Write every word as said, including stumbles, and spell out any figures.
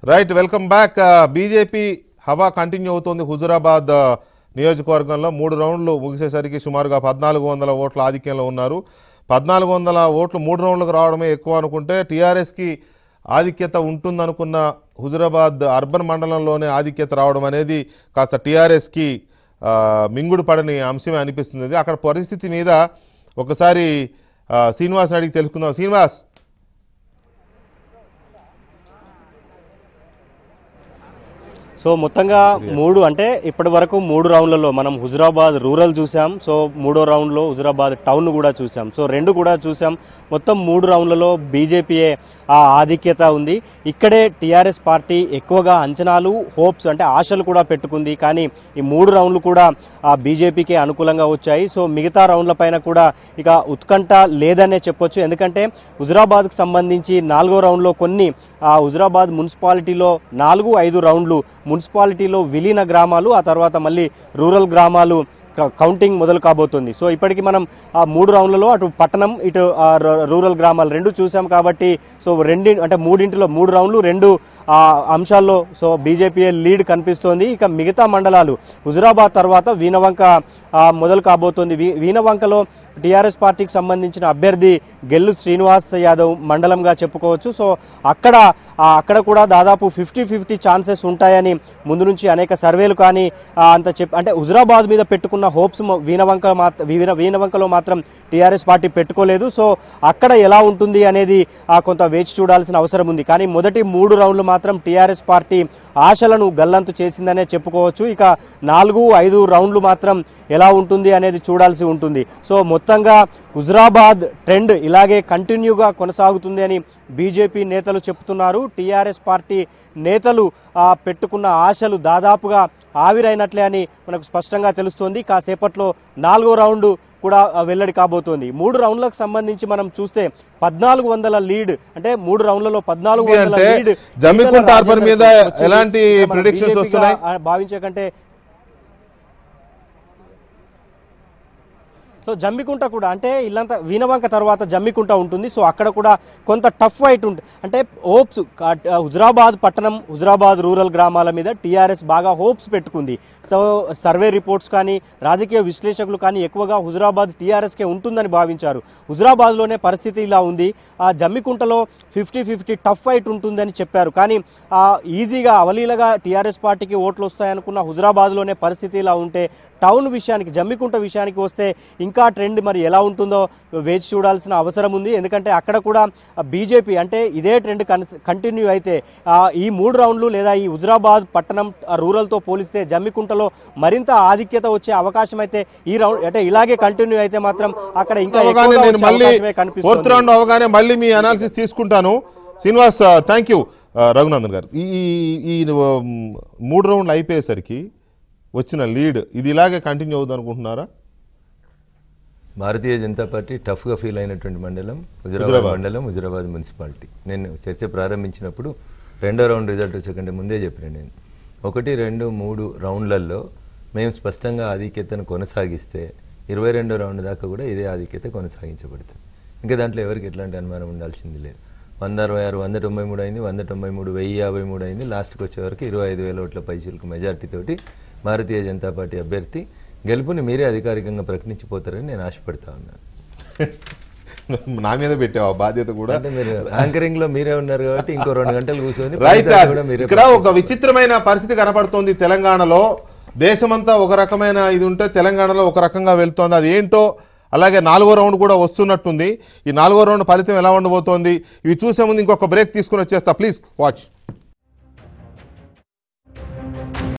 Right welcome back. BJP హవా continue అవుతోంది. హుజురాబాద్ నియోజకవర్గంలో మూడు రౌండ్లు ముగిసేసరికి సుమారుగా పద్నాలుగు వందల ఓట్ల ఆధిక్యంలో ఉన్నారు. పద్నాలుగు వందల ఓట్లు మూడు రౌండ్లకు రావడమే ఎక్కువ అనుకుంటే టీఆర్ఎస్కి ఆధిక్యత ఉంటుందనుకున్న హుజురాబాద్ అర్బన్ మండలంలోనే ఆధిక్యత రావడం అనేది కాస్త టీఆర్ఎస్కి మింగుడు పడని అంశమే అనిపిస్తుంది. అక్కడ పరిస్థితి మీద ఒకసారి శ్రీనివాస్ అడిగి తెలుసుకుందాం. శ్రీనివాస్, సో మొత్తంగా మూడు అంటే ఇప్పటి వరకు మూడు రౌండ్లలో మనం హుజురాబాద్ రూరల్ చూసాం, సో మూడో రౌండ్లో హుజురాబాద్ టౌన్ కూడా చూసాం, సో రెండు కూడా చూసాం. మొత్తం మూడు రౌండ్లలో బీజేపీయే ఆ ఆధిక్యత ఉంది. ఇక్కడే టీఆర్ఎస్ పార్టీ ఎక్కువగా అంచనాలు, హోప్స్ అంటే ఆశలు కూడా పెట్టుకుంది. కానీ ఈ మూడు రౌండ్లు కూడా ఆ బీజేపీకే అనుకూలంగా వచ్చాయి. సో మిగతా రౌండ్ల పైన కూడా ఇక ఉత్కంఠ లేదనే చెప్పొచ్చు. ఎందుకంటే హుజురాబాద్కు సంబంధించి నాలుగో రౌండ్లో కొన్ని ఆ హుజురాబాద్ మున్సిపాలిటీలో నాలుగు ఐదు రౌండ్లు మున్సిపాలిటీలో విలీన గ్రామాలు, ఆ తర్వాత మళ్ళీ రూరల్ గ్రామాలు కౌంటింగ్ మొదలు కాబోతుంది. సో ఇప్పటికి మనం ఆ మూడు రౌండ్లలో అటు పట్టణం ఇటు రూరల్ గ్రామాలు రెండు చూసాం కాబట్టి సో రెండి అంటే మూడింటిలో మూడు రౌండ్లు రెండు అంశాల్లో సో బీజేపీ లీడ్ కనిపిస్తోంది. ఇక మిగతా మండలాలు హుజురాబాద్ తర్వాత వీణవంక మొదలు కాబోతోంది. వీణవంకలో టీఆర్ఎస్ పార్టీకి సంబంధించిన అభ్యర్థి గెల్లు శ్రీనివాస్ యాదవ్ మండలంగా చెప్పుకోవచ్చు. సో అక్కడ అక్కడ కూడా దాదాపు ఫిఫ్టీ ఫిఫ్టీ ఛాన్సెస్ ఉంటాయని ముందు నుంచి అనేక సర్వేలు కానీ అంత చెప్ అంటే హుజురాబాద్ మీద పెట్టుకున్న హోప్స్ వీణవంక మాత్రం వీణవంకలో మాత్రం టీఆర్ఎస్ పార్టీ పెట్టుకోలేదు. సో అక్కడ ఎలా ఉంటుంది అనేది కొంత వేచి చూడాల్సిన అవసరం ఉంది. కానీ మొదటి మూడు రౌండ్లు మాత్రం టీఆర్ఎస్ పార్టీ ఆశలను గల్లంతు చేసిందనే చెప్పుకోవచ్చు. ఇక నాలుగు ఐదు రౌండ్లు మాత్రం ఎలా ఉంటుంది అనేది చూడాల్సి ఉంటుంది. సో మొత్తంగా హుజురాబాద్ ట్రెండ్ ఇలాగే కంటిన్యూగా కొనసాగుతుంది అని బీజేపీ నేతలు చెప్తున్నారు. టీఆర్ఎస్ పార్టీ నేతలు పెట్టుకున్న ఆశలు దాదాపుగా ఆవిరైనట్లే అని మనకు స్పష్టంగా తెలుస్తోంది. కాసేపట్లో నాలుగో రౌండ్ కూడా వెల్లడి కాబోతోంది. మూడు రౌండ్లకు సంబంధించి మనం చూస్తే పద్నాలుగు వందల లీడ్ అంటే మూడు రౌండ్లలో పద్నాలుగు వందల లీడ్ భావించే కంటే సో జమ్మికుంట కూడా అంటే ఇల్లంతా వీణవంక తర్వాత జమ్మికుంట ఉంటుంది. సో అక్కడ కూడా కొంత టఫ్ ఫైట్ ఉంటుంది. అంటే హోప్స్ హుజురాబాద్ పట్టణం హుజురాబాద్ రూరల్ గ్రామాల మీద టీఆర్ఎస్ బాగా హోప్స్ పెట్టుకుంది. సో సర్వే రిపోర్ట్స్ కానీ రాజకీయ విశ్లేషకులు కానీ ఎక్కువగా హుజురాబాద్ టీఆర్ఎస్కే ఉంటుందని భావించారు. హుజురాబాద్లోనే పరిస్థితి ఇలా ఉంది. ఆ జమ్మికుంటలో ఫిఫ్టీ ఫిఫ్టీ టఫ్ ఫైట్ ఉంటుందని చెప్పారు. కానీ ఈజీగా అవలీలగా టీఆర్ఎస్ పార్టీకి ఓట్లు వస్తాయనుకున్న హుజురాబాద్లోనే పరిస్థితి ఇలా ఉంటే టౌన్ విషయానికి జమ్మికుంట విషయానికి వస్తే ఇంకా ట్రెండ్ మరి ఎలా ఉంటుందో వేచి చూడాల్సిన అవసరం ఉంది. ఎందుకంటే అక్కడ కూడా బీజేపీ అంటే ఇదే ట్రెండ్ కంటిన్యూ అయితే ఈ మూడు రౌండ్లు లేదా ఈ హుజురాబాద్ పట్టణం రూరల్తో పోలిస్తే జమ్మికుంటలో మరింత ఆధిక్యత వచ్చే అవకాశం అయితే ఈ రౌండ్ అంటే ఇలాగే కంటిన్యూ అయితే మాత్రం అక్కడ ఇంకా ఫోర్త్ రౌండ్ అవగానే మళ్ళీ మీ అనాలిసిస్ తీసుకుంటాను. Srinivas, thank you. రఘునందన్ గారు, ఈ ఈ మూడు రౌండ్లు అయిపోయేసరికి వచ్చిన లీడ్ ఇది ఇలాగే కంటిన్యూ అవుతుంది అనుకుంటున్నారా? భారతీయ జనతా పార్టీ టఫ్గా ఫీల్ అయినటువంటి మండలం హుజురాబాద్ మండలం, హుజురాబాద్ మున్సిపాలిటీ. నేను చర్చ ప్రారంభించినప్పుడు రెండో రౌండ్ రిజల్ట్ వచ్చేకంటే ముందే చెప్పాను. నేను ఒకటి రెండు మూడు రౌండ్లలో మేము స్పష్టంగా ఆధిక్యతను కొనసాగిస్తే ఇరవై రెండో రౌండ్ దాకా కూడా ఇదే ఆధిక్యత కొనసాగించబడుతుంది. ఇంకా దాంట్లో ఎవరికి ఎట్లాంటి అనుమానం ఉండాల్సింది లేదు. వంద అరవై ఆరు వంద తొంభై మూడు అయింది, వంద తొంభై మూడు వెయ్యి యాభై మూడు అయింది. లాస్ట్కి వచ్చేవరకు ఇరవై ఐదు వేల ఓట్ల పైసలకు మెజార్టీతోటి భారతీయ జనతా పార్టీ అభ్యర్థి గెలుపుని మీరే అధికారికంగా ప్రకటించిపోతారని నేను ఆశపడతా ఉన్నాను. నా మీద పెట్టావా బాధ్యత కూడా? అంటే మీరు యాంకరింగ్ లో మీరే ఉన్నారు కాబట్టి ఇంకో రెండు గంటలు కూర్చొని ఇక్కడ ఒక విచిత్రమైన పరిస్థితి కనపడుతోంది. తెలంగాణలో దేశమంతా ఒక రకమైన ఇది ఉంటే తెలంగాణలో ఒక రకంగా వెళ్తోంది. అది ఏంటో అలాగే నాలుగో రౌండ్ కూడా వస్తున్నట్టుంది. ఈ నాలుగో రౌండ్ ఫలితం ఎలా ఉండబోతోంది ఇవి చూసే ముందు ఇంకొక బ్రేక్ తీసుకుని వచ్చేస్తా. Please watch.